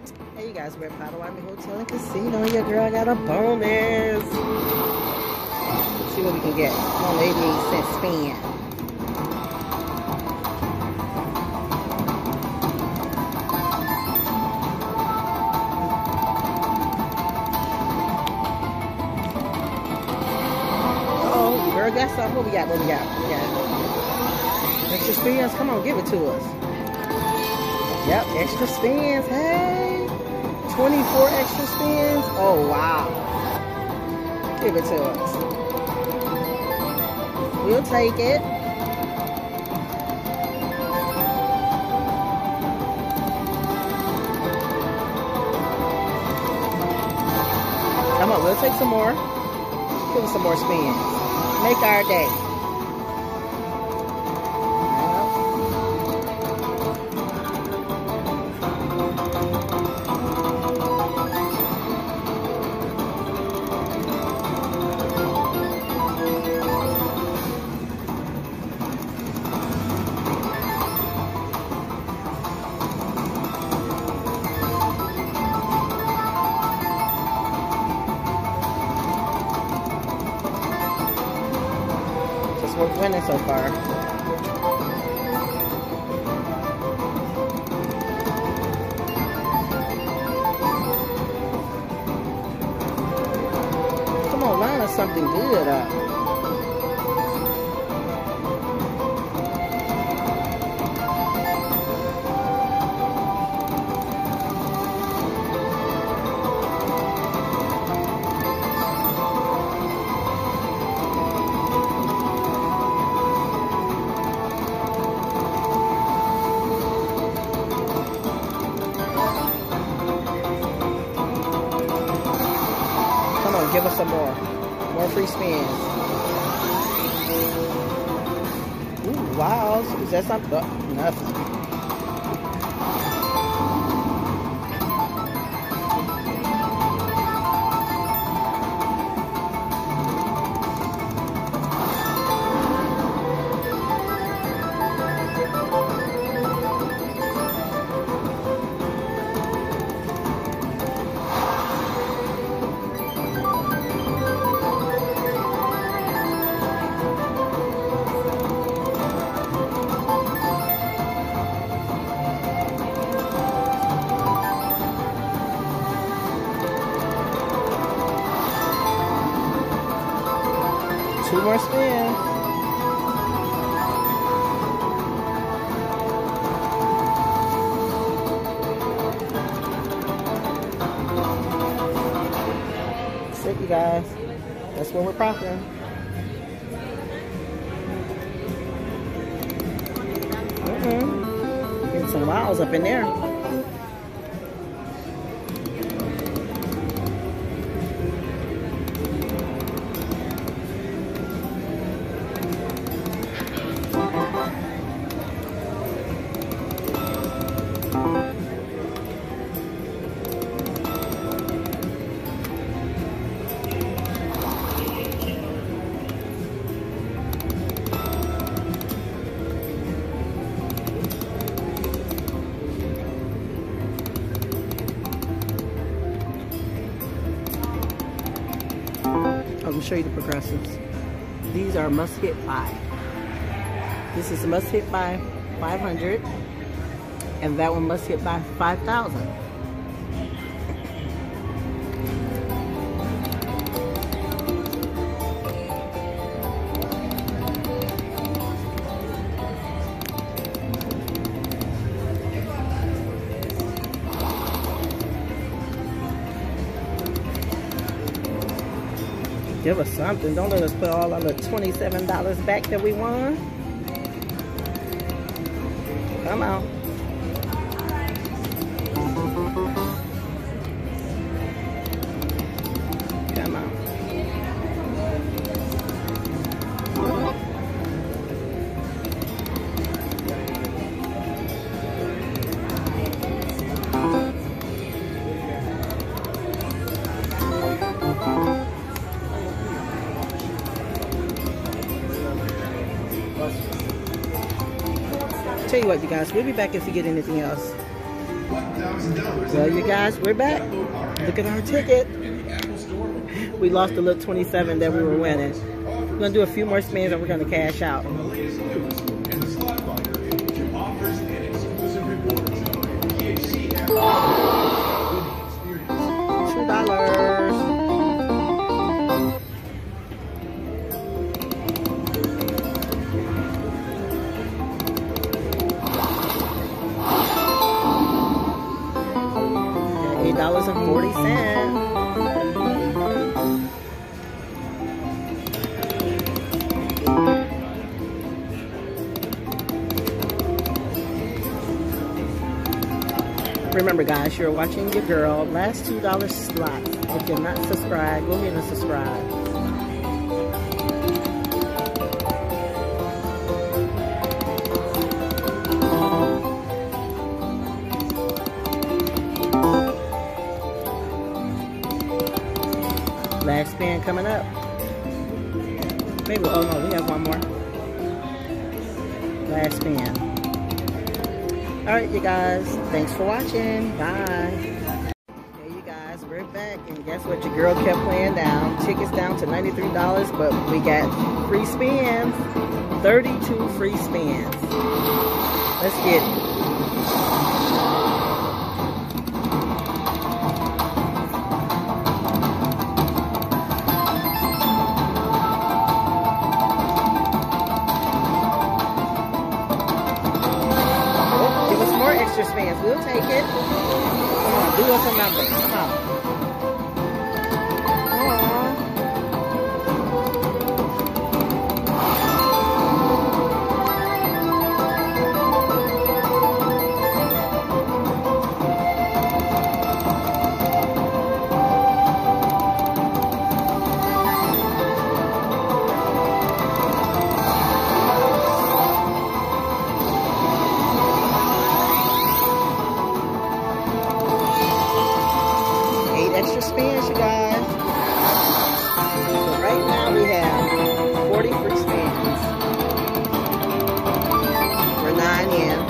Hey you guys, we're at Potawatomi Hotel and Casino. Your girl got a bonus. Let's see what we can get. On 88-cent spin. Oh, girl got something. What we got? What we got? What we got? Extra spins. Come on, give it to us. Yep, extra spins. Hey. 24 extra spins. Oh, wow. Give it to us. We'll take it. Come on, we'll take some more. Give us some more spins. Make our day. We're winning so far. Come on, line us something good up. Give us some more. More free spins. Ooh, wow. Is that something? Oh, nothing. Two more spins. That's it, you guys. That's where we're profiting. Getting some wows up in there. I'm going to show you the progressives. These are must hit by. This is must hit by 500, and that one must hit by 5,000. Give us something. Don't let us put all our little $27 back that we won. Come on. Come on. Tell you what, you guys, we'll be back if we get anything else. Well, you guys, we're back. Look at our ticket. We lost the little 27 that we were winning. We're going to do a few more spins and we're going to cash out. $8.40. Remember, guys, you're watching your girl. Last $2 slots. If you're not subscribed, go ahead and subscribe. Last spin coming up. Maybe, oh no, we have one more. Last spin. Alright, you guys, thanks for watching. Bye. Okay, you guys, we're back, and guess what? Your girl kept playing down. Tickets down to $93, but we got free spins. 32 free spins. Let's get it. Spins. We'll take it. Come on, do us a number. Come on. Extra spins, you guys. So right now we have 40 free spins. We're 9 in.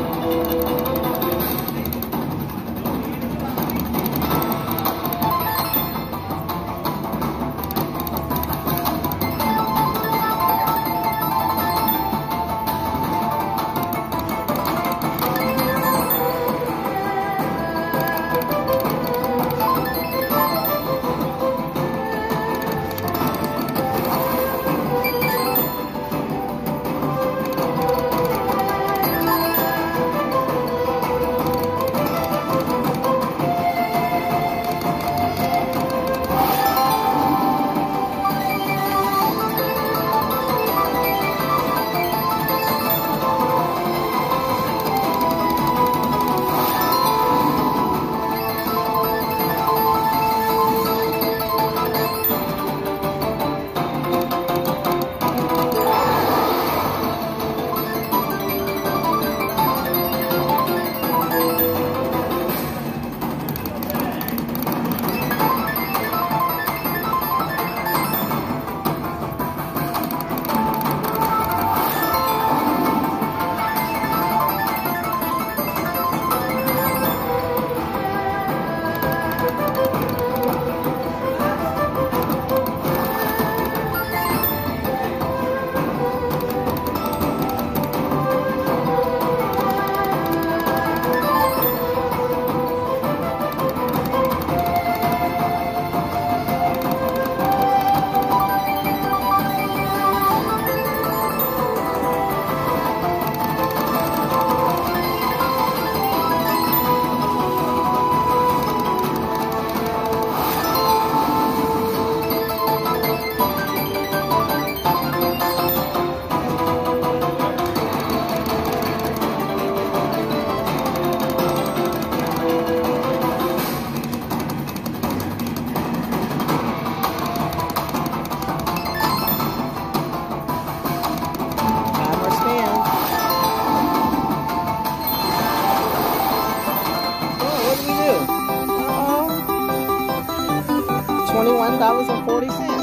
$21.40.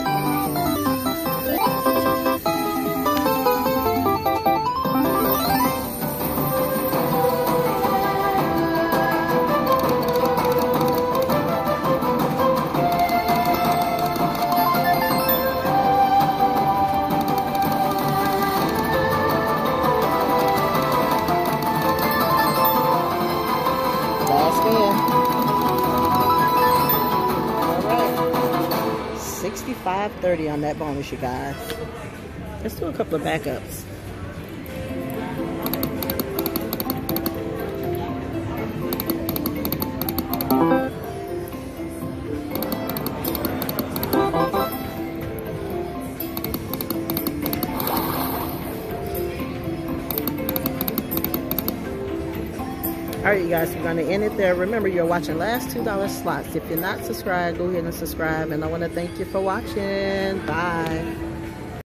spin. All right. 65.30 on that bonus, you guys. Let's do a couple of backups. All right, you guys, we're going to end it there. Remember, you're watching Last $2 Slots. If you're not subscribed, go ahead and subscribe. And I want to thank you for watching. Bye.